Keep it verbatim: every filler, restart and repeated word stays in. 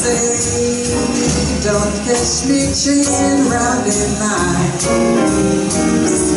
say, don't catch me chasing round in night.